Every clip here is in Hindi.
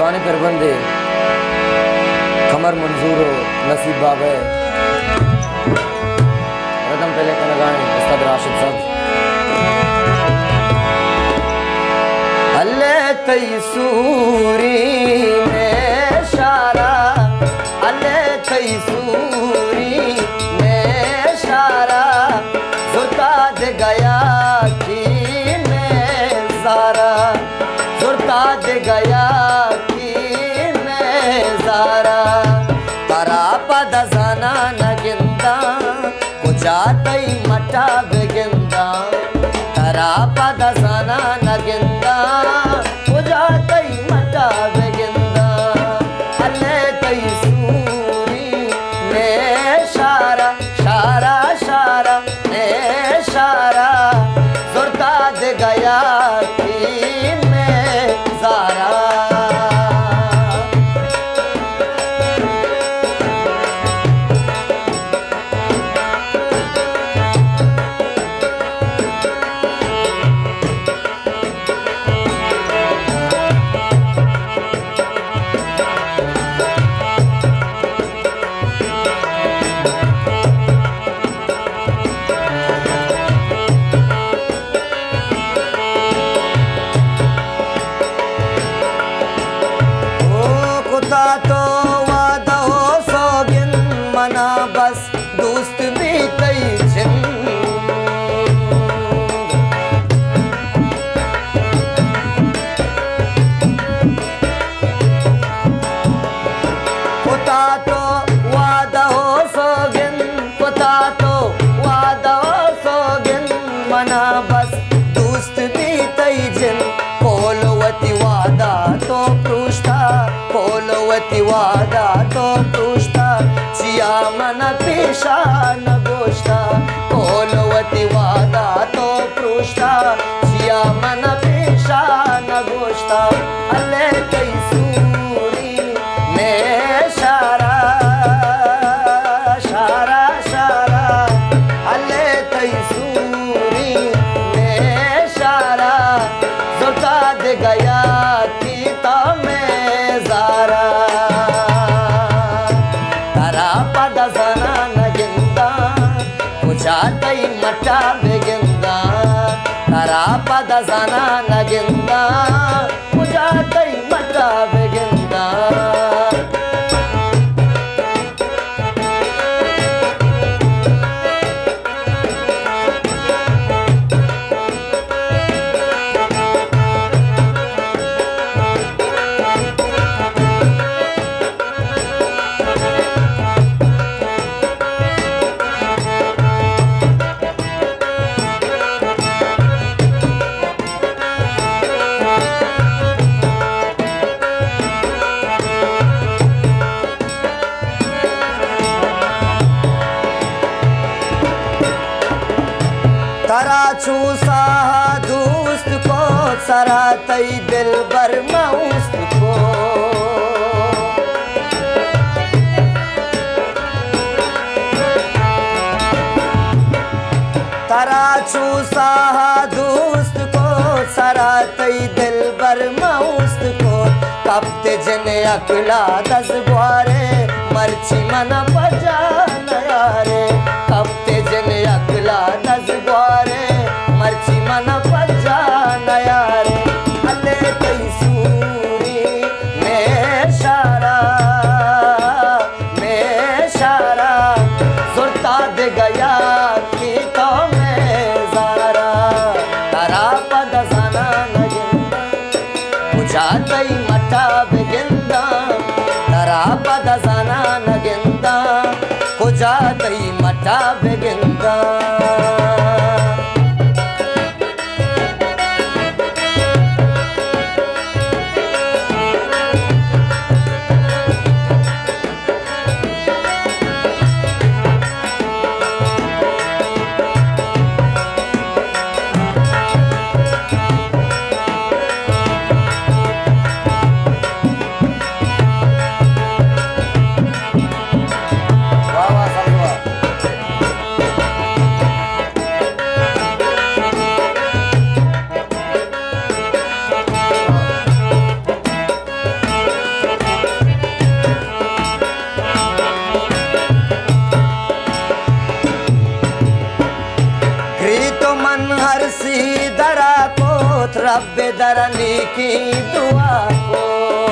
जवानी पर बंदे कमर मंजूर हो नसीब बाबे रदम पहले का लगाएं उस्ताद राशिद साहब। अल्ले तैसूरी में शारा अल्ले तैसूरी में शारा जुर्ता दे गया कि मैं ज़ारा जुर्ता दे गया कि मैं ज़ारा तारा पद ज़ना नगिंदा कुचातई मटा बेगिंदा तारा पद ज़ना नगिंदा कुचातई मटा बेगिंदा अल्ले तैसूरी में शारा शारा शारा में शारा जुर्ता दे गया कि मैं ज़ारा। तो वादा हो सोगिन मना बस दोस्त भी तई जिन कुता तो वादा हो सोगिन कुता तो वादा हो सोगिन मना बस दोस्त भी तई जिन पोलवती वादा तो पृष्ठा पोलवती वादा तो पृष्ठा चिया मन पेशा न गोष्ठा पोलवती वादा तो पृष्ठा चिया मन पेशा न गोष्ठा अल्ले तैसूरी में शारा शारा शारा अल्ले तैसूरी में शारा जुर्ता दे गया कि ता मैं ज़ारा तारा पद ज़ना नगिंदा कुचातई मटा बेगिंदा तारा पद ज़ना नगिंदा कुचातई मटा बेगिंदा तराचू सा दोस्त को सरातई दिल बर मौस्त को तराचू सा दोस्त को सरातई दिल बर मौस्त को कपते जने अकला दस ग्वारे मर्ची मन बजा नयारे कपते जने अकला दस ग्वारे मर्ची मन बजा नयारे अल्ले तैसूरी में शारा जुर्ता दे गया कि तो मैं ज़ारा तारा पद ज़ना नगिंदा कुचातई मटा बेगिंदा तारा पद ज़ना नगिंदा कुचातई मटा बेगिंदा रब्बे दरनी की दुआ को।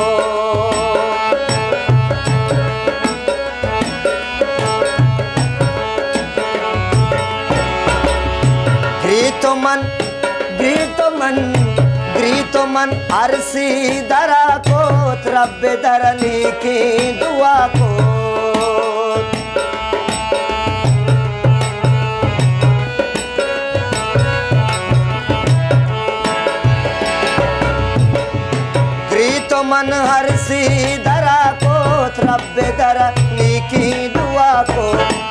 ग्रीतो मन अरसी दरा को रब्बे दरनी की दुआ को। ग्रीतो मन हरसी दरा को रब्बे दरनी की दुआ को।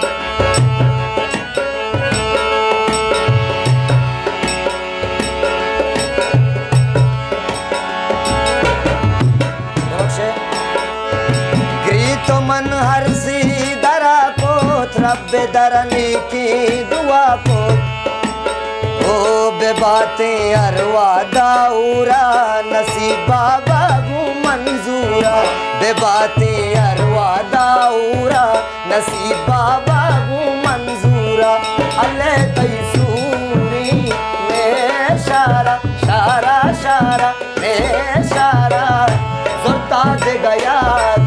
मन हरसी दरा को रब्बे दरनी की दुआ को। ओ बेबातें अरवा दाऊरा नसीबा बाबू मंजूरा। बेबातें अरवा दाऊरा नसीबा बाबू मंजूरा। अल्लाह तैसूरी में शारा शारा शारा में शारा जुर्ता दे गया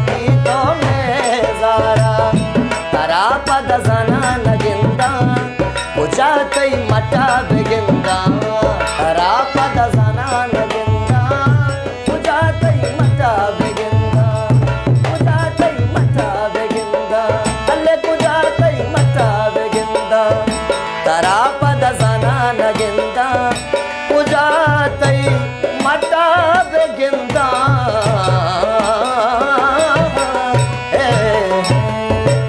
तरा पद जना नगिंदा पुजातई मटा बेगिंदा। तरा पद जना नगिंदा पुजातई मटा बेगिंदा। पुजातई मटा बेगिंदा अल्ले पुजातई मटा बेगिंदा। तरा पद जना नगिंदा पुजातई मटा बेगिंदा।